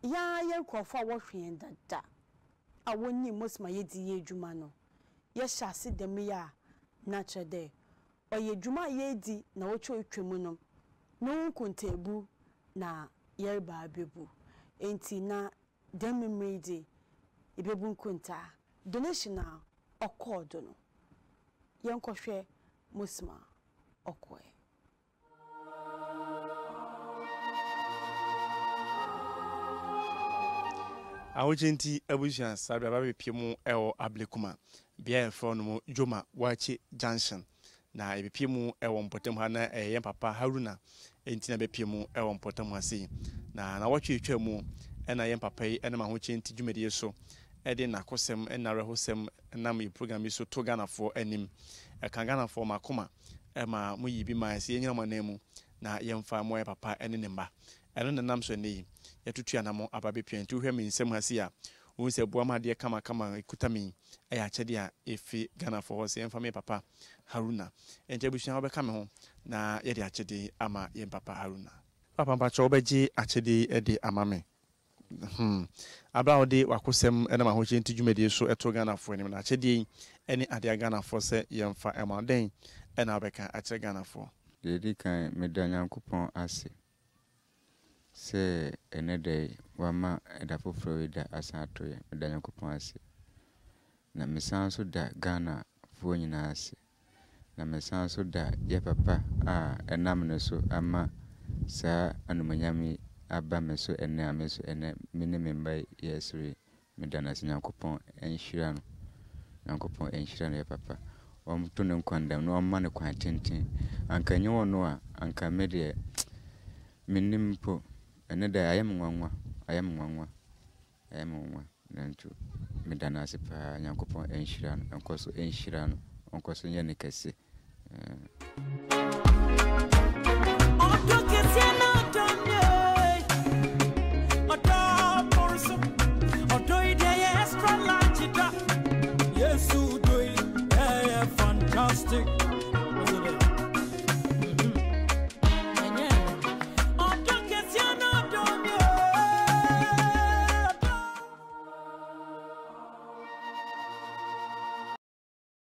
ya yenkofo a wohwe dada a wonni mosma yedi ye adwuma no ye hyase dem ya na chede oye adwuma yedi na wocho etwemu no no nkontebu na yerba bebu enti na dem memredi ibebu nkonta donation na okodo no yenkohwe mosma okoe Awojenti abujan sabe babe piemu ewo ablekuma bia efro no Joma Wache Junction na ebepiemu ewo mpotem ha na yen papa Haruna enti na bepiemu ewo mpotem ha sei na watwe twemu ena yen papa yi ena mahochenti dwumedie so ede na kosem ena rehosem na me program so to Ghana for anim kan Ghana for makoma ema muyi bi ma se yenyina manemu na yemfa mo papa ene ne mba eno nenam so nei yatutu anamo ababe piantu hwe mi nsem hase a wo se boama de kama ekutami eya chede a efi Ghana for hose yemfa me papa Haruna enje bushia obeka me ho na ye de achede ama yem papa Haruna papa mpacho obeji achede ede ama me abra ode wakosem ena mahoche ntidwumedie so eto Ghana for ni na achede ene ade Ghana for se yemfa emaden ena obeka achede Ghana for dedi kan medanyankopon ase se enede wama edafo Florida asato ye medanyankopon ase na mesanso da Ghana fo nyina ase na mesanso da ye papa a enam ne so ama sa anumanyami aba meso ene ameso ene mene memba yesre medana nyankopon enhira no nyankopon enhira no ye papa to ne kwandam no ma ne kwan tenten anka nye wono a anka mede minimpo ene da ayemwanwa nantu medana asipa nyankopon enhira no enkoso enhira no onkoso nye ne kase Fantastic.